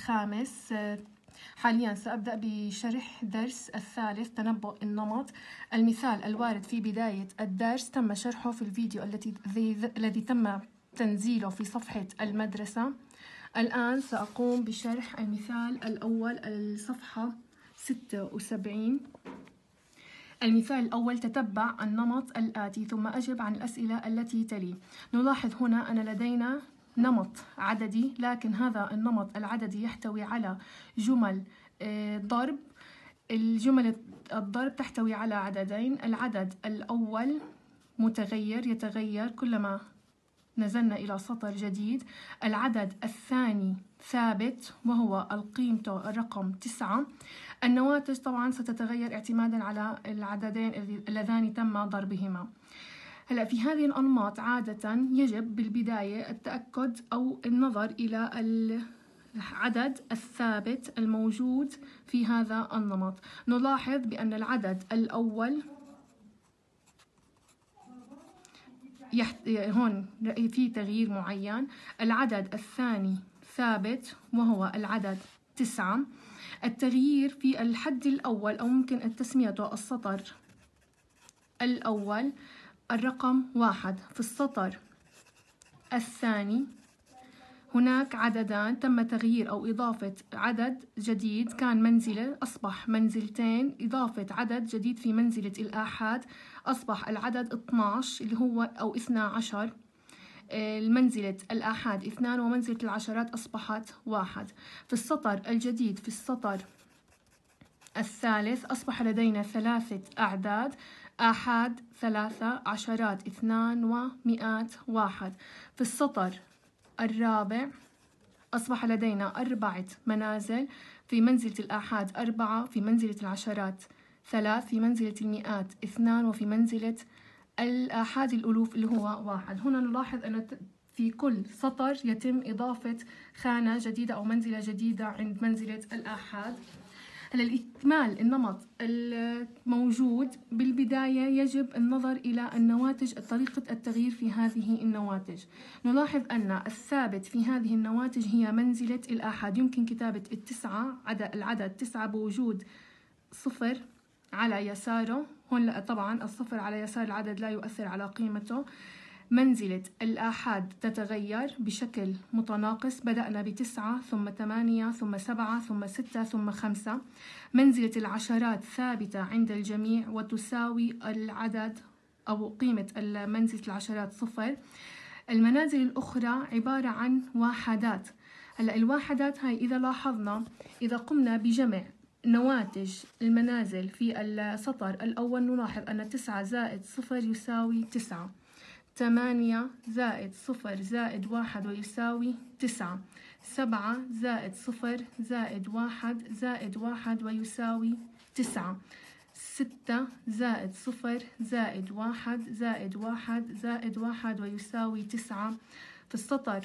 الخامس. حاليا سأبدأ بشرح درس الثالث تنبؤ النمط. المثال الوارد في بداية الدرس تم شرحه في الفيديو الذي تم تنزيله في صفحة المدرسة. الآن سأقوم بشرح المثال الأول، الصفحة 76. المثال الأول: تتبع النمط الآتي ثم أجب عن الأسئلة التي تلي. نلاحظ هنا أن لدينا نمط عددي، لكن هذا النمط العددي يحتوي على جمل ضرب. الجمل الضرب تحتوي على عددين: العدد الأول متغير يتغير كلما نزلنا إلى سطر جديد. العدد الثاني ثابت وهو قيمته الرقم 9. النواتج طبعا ستتغير اعتمادا على العددين اللذان تم ضربهما. هلا في هذه الأنماط عادة يجب بالبداية التأكد أو النظر إلى العدد الثابت الموجود في هذا النمط. نلاحظ بأن العدد الأول هون في تغيير معين. العدد الثاني ثابت وهو العدد 9. التغيير في الحد الأول أو ممكن تسميته السطر الأول الرقم 1. في السطر الثاني هناك عددان تم تغيير أو إضافة عدد جديد، كان منزلة أصبح منزلتين، إضافة عدد جديد في منزلة الآحاد أصبح العدد 12 اللي هو أو 12. المنزلة الآحاد 2 ومنزلة العشرات أصبحت 1. في السطر الجديد في السطر الثالث أصبح لدينا 3 أعداد: آحاد 3، عشرات 2 ومئات 1. في السطر الرابع أصبح لدينا 4 منازل: في منزلة الآحاد 4، في منزلة العشرات 3، في منزلة المئات 2، وفي منزلة الآحاد الألوف اللي هو 1. هنا نلاحظ أن في كل سطر يتم إضافة خانة جديدة أو منزلة جديدة عند منزلة الآحاد. لإكمال النمط الموجود بالبداية يجب النظر إلى النواتج، طريقة التغيير في هذه النواتج. نلاحظ أن الثابت في هذه النواتج هي منزلة الآحاد. يمكن كتابة 9 العدد 9 بوجود 0 على يساره. هون طبعا الصفر على يسار العدد لا يؤثر على قيمته. منزلة الآحاد تتغير بشكل متناقص، بدأنا ب9 ثم 8 ثم 7 ثم 6 ثم 5. منزلة العشرات ثابتة عند الجميع وتساوي العدد أو قيمة منزلة العشرات 0. المنازل الأخرى عبارة عن وحدات. هلا الوحدات هاي إذا لاحظنا، إذا قمنا بجمع نواتج المنازل في السطر الأول نلاحظ أن 9 زائد 0 يساوي 9، 8 زائد 0 زائد 1 ويساوي 9، 7 زائد 0 زائد 1 زائد 1 ويساوي 9، 6 زائد 0 زائد 1 زائد 1 زائد 1 ويساوي 9. في السطر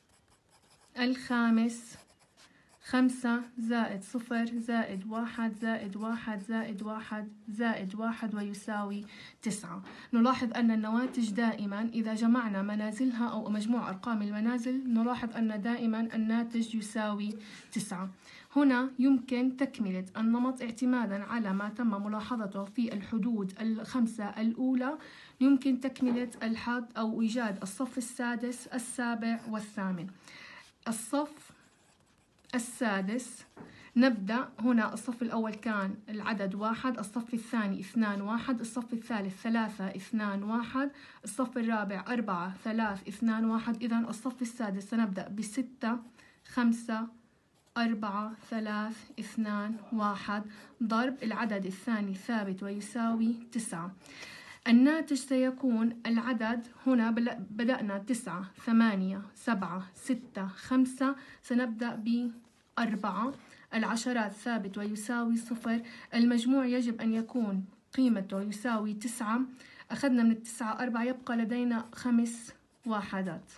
الخامس 5 زائد 0 زائد 1 زائد 1 زائد 1 زائد 1 ويساوي 9. نلاحظ أن النواتج دائما إذا جمعنا منازلها أو مجموع أرقام المنازل نلاحظ أن دائما الناتج يساوي 9. هنا يمكن تكملة النمط اعتمادا على ما تم ملاحظته في الحدود ال5 الأولى. يمكن تكملة الحد أو إيجاد الصف السادس السابع والثامن. الصف السادس نبدأ هنا. الصف الأول كان العدد 1، الصف الثاني 2 1، الصف الثالث 3 2 1، الصف الرابع 4 3 2 1. إذن الصف السادس سنبدأ ب6 5 4 3 2 1 ضرب العدد الثاني ثابت ويساوي 9. الناتج سيكون العدد هنا بدأنا 9 8 7 6 5، سنبدأ ب4. العشرات ثابت ويساوي 0. المجموع يجب أن يكون قيمته يساوي 9. أخذنا من 9 4، يبقى لدينا 5 وحدات.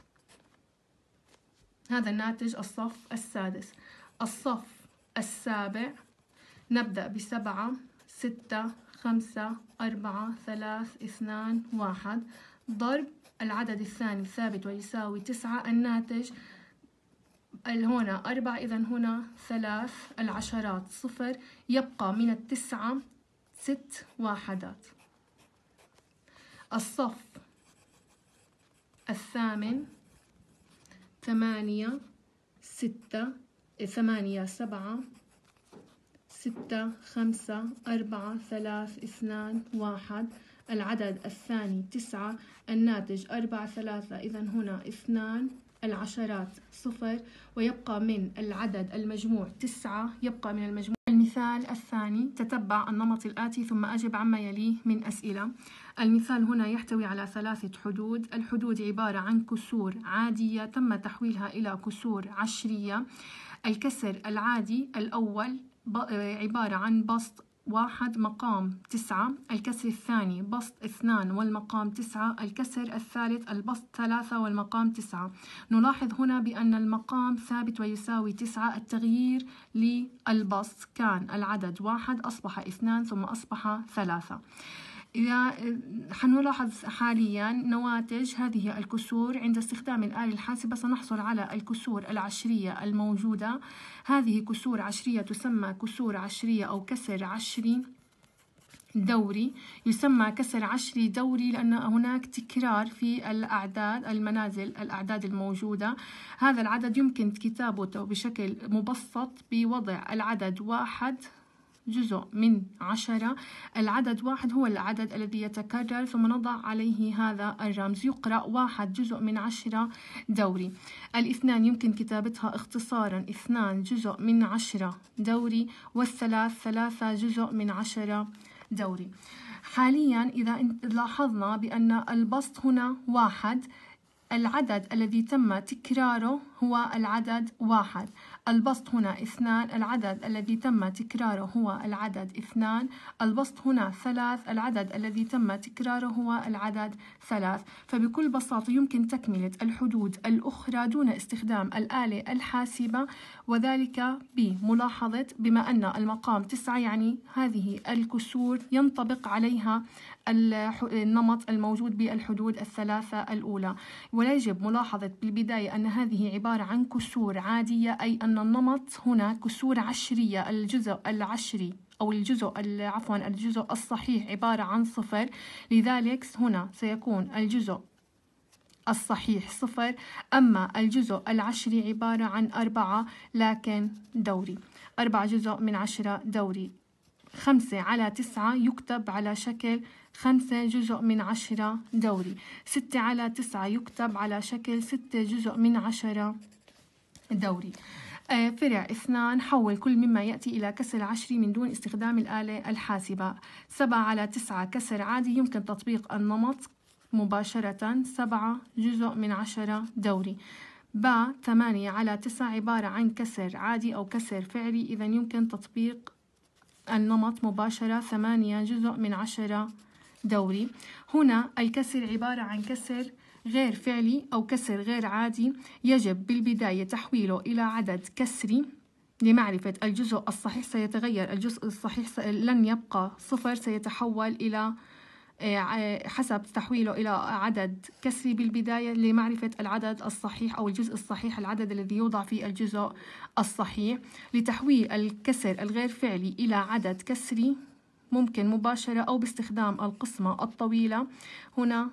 هذا الناتج الصف السادس. الصف السابع نبدأ ب7 6 5 4 3 2 1 ضرب العدد الثاني ثابت ويساوي 9. الناتج هنا 4 إذا هنا 3 العشرات 0 يبقى من التسعة 6 وحدات. الصف الثامن 8 6 8 7 6 5 4 3 2 1. العدد الثاني 9 الناتج 4 3 إذا هنا 2 العشرات 0 ويبقى من العدد المجموع 9 يبقى من المجموع. المثال الثاني تتبع النمط الآتي ثم أجب عما يليه من أسئلة. المثال هنا يحتوي على 3 حدود. الحدود عبارة عن كسور عادية تم تحويلها إلى كسور عشرية. الكسر العادي الأول عبارة عن بسط 1 مقام 9. الكسر الثاني بسط 2 والمقام 9. الكسر الثالث البسط 3 والمقام 9. نلاحظ هنا بأن المقام ثابت ويساوي 9. التغيير للبسط كان العدد 1 أصبح 2 ثم أصبح 3. إذا حنلاحظ حاليا نواتج هذه الكسور عند استخدام الآلة الحاسبة سنحصل على الكسور العشرية الموجودة. هذه كسور عشرية تسمى كسور عشرية أو كسر عشري دوري. يسمى كسر عشري دوري لأن هناك تكرار في الأعداد المنازل الأعداد الموجودة. هذا العدد يمكن كتابته بشكل مبسط بوضع العدد 1 جزء من 10. العدد 1 هو العدد الذي يتكرر ثم نضع عليه هذا الرمز. يقرأ 1 جزء من 10 دوري. الاثنان يمكن كتابتها اختصارا 2 جزء من 10 دوري. والثلاث 3 جزء من 10 دوري. حاليا إذا لاحظنا بأن البسط هنا 1 العدد الذي تم تكراره هو العدد 1. البسط هنا 2 العدد الذي تم تكراره هو العدد 2. البسط هنا 3 العدد الذي تم تكراره هو العدد 3. فبكل بساطة يمكن تكملة الحدود الأخرى دون استخدام الآلة الحاسبة، وذلك بملاحظة بما أن المقام 9 يعني هذه الكسور ينطبق عليها النمط الموجود بالحدود الثلاثة الأولى. ويجب ملاحظة بالبداية أن هذه عبارة عن كسور عادية، أي أن النمط هنا كسور عشرية. الجزء العشري أو الجزء الصحيح عبارة عن 0. لذلك هنا سيكون الجزء الصحيح 0. أما الجزء العشري عبارة عن 4 لكن دوري. 4 جزء من 10 دوري. 5 على 9 يكتب على شكل 5 جزء من 10 دوري. 6 على 9 يكتب على شكل 6 جزء من 10 دوري. فرع 2 حول كل مما يأتي إلى كسر عشري من دون استخدام الآلة الحاسبة. 7 على 9 كسر عادي يمكن تطبيق النمط مباشرة. 7 جزء من 10 دوري. 8 على 9 عبارة عن كسر عادي أو كسر فعلي، إذا يمكن تطبيق النمط مباشرة. 8 جزء من 10 دوري. هنا الكسر عبارة عن كسر غير فعلي أو كسر غير عادي، يجب بالبداية تحويله إلى عدد كسري. لمعرفة الجزء الصحيح سيتغير، الجزء الصحيح لن يبقى 0، سيتحول إلى حسب تحويله إلى عدد كسري بالبداية. لمعرفة العدد الصحيح أو الجزء الصحيح العدد الذي يوضع في الجزء الصحيح. لتحويل الكسر الغير فعلي إلى عدد كسري ممكن مباشرة أو باستخدام القسمة الطويلة. هنا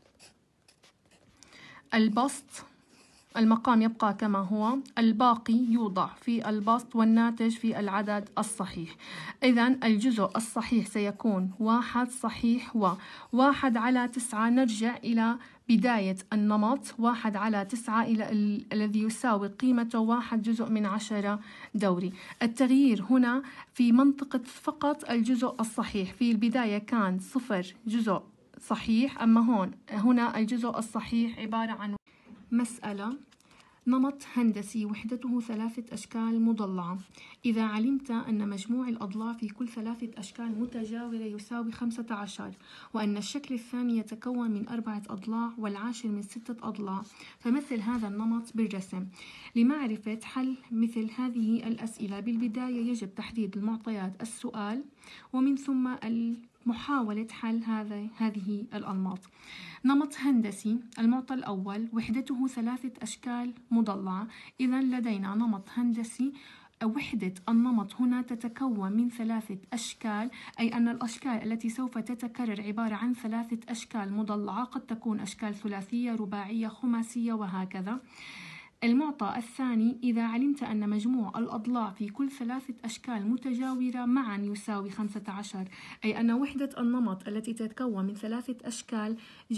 البسط المقام يبقى كما هو، الباقي يوضع في البسط والناتج في العدد الصحيح. إذا الجزء الصحيح سيكون 1 صحيح و1 على 9. نرجع إلى بداية النمط. 1 على 9 إلى الذي يساوي قيمته 1 جزء من 10 دوري. التغيير هنا في منطقة فقط الجزء الصحيح. في البداية كان 0 جزء صحيح، أما هنا الجزء الصحيح عبارة عن مسألة. نمط هندسي وحدته 3 أشكال مضلعة. إذا علمت أن مجموع الأضلاع في كل 3 أشكال متجاورة يساوي 15، وأن الشكل الثاني يتكون من 4 أضلاع والعاشر من 6 أضلاع، فمثل هذا النمط بالرسم. لمعرفة حل مثل هذه الأسئلة بالبداية يجب تحديد المعطيات السؤال ومن ثم محاولة حل هذه الأنماط. نمط هندسي، المعطى الأول وحدته 3 أشكال مضلعة. إذا لدينا نمط هندسي، وحدة النمط هنا تتكون من 3 أشكال، أي أن الأشكال التي سوف تتكرر عبارة عن 3 أشكال مضلعة، قد تكون أشكال ثلاثية، رباعية، خماسية وهكذا. المعطى الثاني، إذا علمت أن مجموع الأضلاع في كل 3 أشكال متجاورة معا يساوي 15، أي أن وحدة النمط التي تتكون من 3 أشكال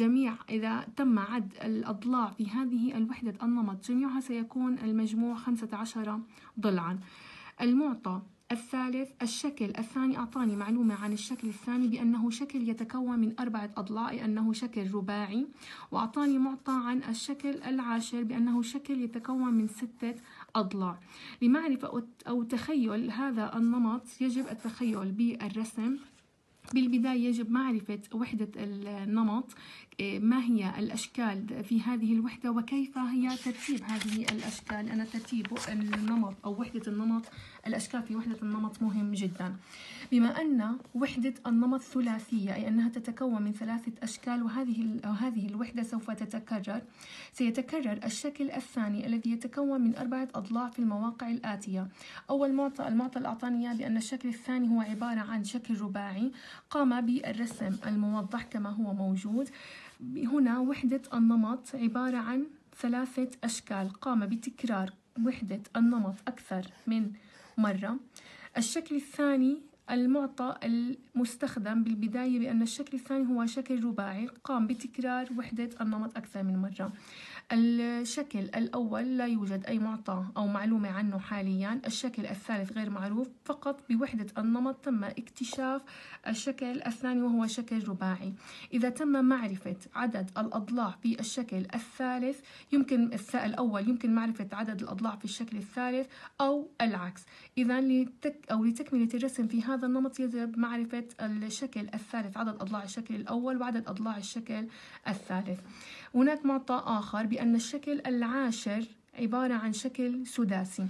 إذا تم عد الأضلاع في هذه الوحدة النمط جميعها سيكون المجموع 15 ضلعا. المعطى الثالث، الشكل الثاني أعطاني معلومة عن الشكل الثاني بأنه شكل يتكون من 4 أضلاع، أي أنه شكل رباعي، وأعطاني معطى عن الشكل العاشر بأنه شكل يتكون من 6 أضلاع. لمعرفة أو تخيل هذا النمط يجب التخيل بالرسم. بالبداية يجب معرفة وحدة النمط، ما هي الأشكال في هذه الوحدة وكيف هي ترتيب هذه الأشكال. أنا ترتيب النمط أو وحدة النمط، الأشكال في وحدة النمط مهم جدا. بما أن وحدة النمط ثلاثية، أي أنها تتكون من 3 أشكال، وهذه الوحدة سوف تتكرر، سيتكرر الشكل الثاني الذي يتكون من 4 أضلاع في المواقع الآتية. أول معطى، المعطى الأعطاني بأن الشكل الثاني هو عبارة عن شكل رباعي، قام بالرسم الموضح كما هو موجود هنا. وحدة النمط عبارة عن 3 أشكال، قام بتكرار وحدة النمط أكثر من مرة. الشكل الثاني، المعطى المستخدم بالبداية بأن الشكل الثاني هو شكل رباعي، قام بتكرار وحدة النمط أكثر من مرة. الشكل الأول لا يوجد أي معطى أو معلومة عنه حاليا. الشكل الثالث غير معروف، فقط بوحدة النمط تم اكتشاف الشكل الثاني وهو شكل رباعي. إذا تم معرفة عدد الأضلاع في الشكل الثالث، يمكن الأول يمكن معرفة عدد الأضلاع في الشكل الثالث أو العكس. إذا لتكملة الرسم في هذا النمط يجب معرفة الشكل الثالث، عدد أضلاع الشكل الأول وعدد أضلاع الشكل الثالث. هناك معطى آخر بأن الشكل العاشر عبارة عن شكل سداسي.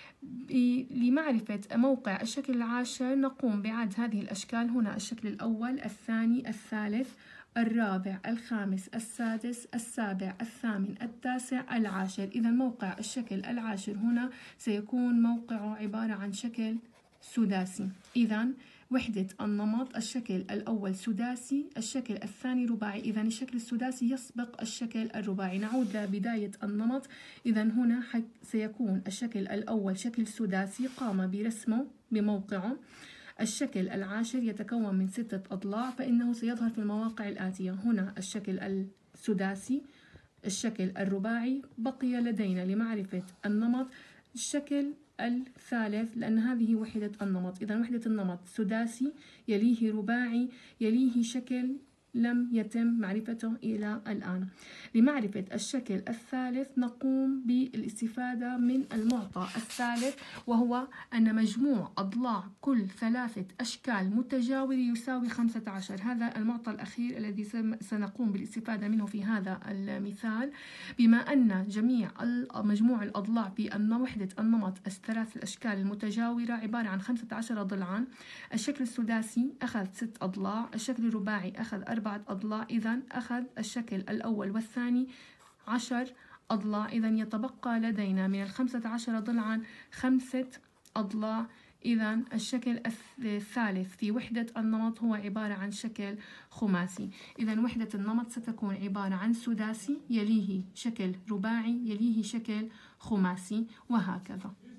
لمعرفة موقع الشكل العاشر نقوم بعد هذه الأشكال. هنا الشكل الأول، الثاني، الثالث، الرابع، الخامس، السادس، السابع، الثامن، التاسع، العاشر. إذا موقع الشكل العاشر هنا سيكون موقعه عبارة عن شكل سداسي. إذا وحدة النمط، الشكل الأول سداسي، الشكل الثاني رباعي. إذا الشكل السداسي يسبق الشكل الرباعي. نعود لبداية النمط. إذا هنا سيكون الشكل الأول شكل سداسي قام برسمه بموقعه. الشكل العاشر يتكون من 6 أضلاع، فإنه سيظهر في المواقع الآتية. هنا الشكل السداسي، الشكل الرباعي. بقي لدينا لمعرفة النمط الشكل الثالث، لأن هذه وحدة النمط. إذا وحدة النمط سداسي، يليه رباعي، يليه شكل لم يتم معرفته إلى الآن. لمعرفة الشكل الثالث نقوم بالاستفادة من المعطى الثالث، وهو أن مجموع أضلاع كل 3 أشكال متجاورة يساوي 15. هذا المعطى الأخير الذي سنقوم بالاستفادة منه في هذا المثال. بما أن مجموع الأضلاع في وحدة النمط 3 الأشكال المتجاورة عبارة عن 15 ضلعا، الشكل السداسي أخذ 6 أضلاع، الشكل الرباعي أخذ 4 أضلاع، إذن أخذ الشكل الأول والثاني 10 أضلاع. إذن يتبقى لدينا من 15 ضلعا 5 أضلاع. إذن الشكل الثالث في وحدة النمط هو عبارة عن شكل خماسي. إذن وحدة النمط ستكون عبارة عن سداسي، يليه شكل رباعي، يليه شكل خماسي، وهكذا.